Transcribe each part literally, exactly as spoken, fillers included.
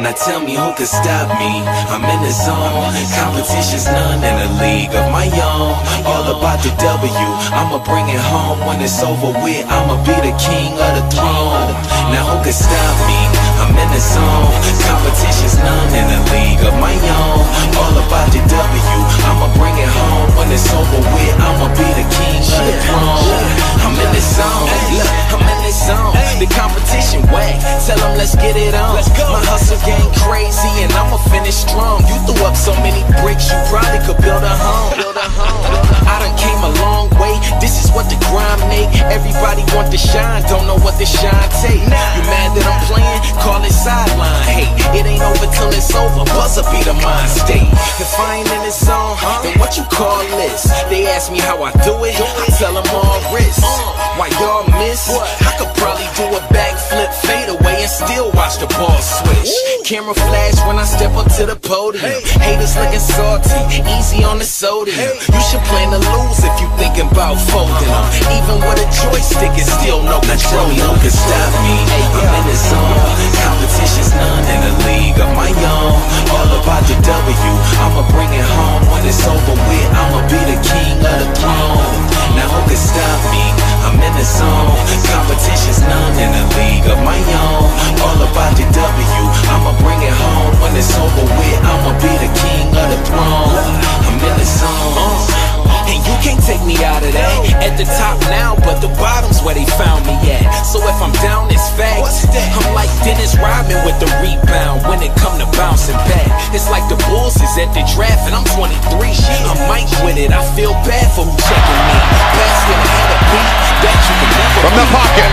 Now tell me who could stop me. I'm in the zone. Competition's none in a league of my own. All about the W, I'ma bring it home. When it's over with, I'ma be the king of the throne. Now who could stop me? I'm in the zone. Competition's none in a league of my own. All about the W, I'ma bring it home. When it's over with, I'ma be the king of the throne. I'm in the zone. Look, I'm in the zone. The competition whack. Tell them let's get it on. My hustle game crazy and I'ma finish strong. You threw up so many bricks, you probably could build a home. Build a home. I done came a long way. This is what the grind make. Everybody want to shine, don't know what the shine take. You mad that I'm playing? Call it sideline. Hey, it ain't over till it's over. Buzzer be the mind state. If I ain't in the zone, then what you call this? They ask me how I do it. I tell them all wrist. Why y'all miss? I could probably do a backflip, fade away, and still watch the ball switch. Camera flash when I step up to the podium. Haters looking salty, easy on the sodium. You should plan to lose if you thinking about folding them. Even with a joystick, it's still no control. Now tell me who can stop me. I'm in the zone. Competition's none in a league of my own. All about the W, I'ma bring it home. When it's over with, I'ma be the king of the throne. Now who can stop me? I'm in the zone. Competition's none in a league of my own. All about the W, I'ma bring it home. When it's over with, I'ma be the king of the throne. I'm in the zone. And you can't take me out of that. At the top now, but the bottom's where they found me at. So if I'm down, it's facts. I'm like Dennis Rodman with the rebound when it come to bouncing back. It's like the Bulls is at the draft and I'm twenty-three. I'm Mike with it, I feel bad for who checking me. Basket and a beat that you can never from the pocket.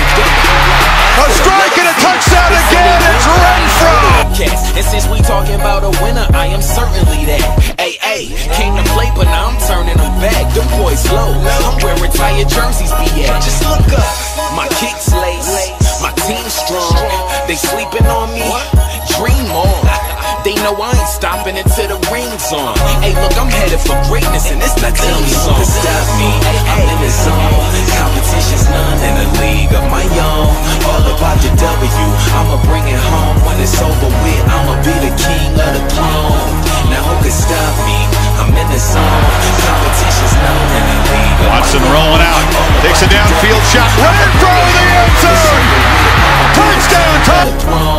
A strike and a touchdown again. It's Renfro. And since we talking about a winner, I am certainly that. Hey, hey, came to play, but now I'm turning them back. Them boys low. I'm where retired jerseys be at. Just look up. My kicks lace, my team strong. They sleeping on me. Dream on. They know I ain't stopping until the ring's on. Hey, look, I'm headed for greatness, and it's not team song. Stop me. I'm in the zone. Competition's none in a league of my own. All about the W, I'ma bring it home. When it's over with, I'ma be the king of the throne. Now who can stop me? I'm in the zone. Competition's none in a league of Watson my own. rolling out, takes a downfield shot, right in front of the end zone. Touchdown, touchdown.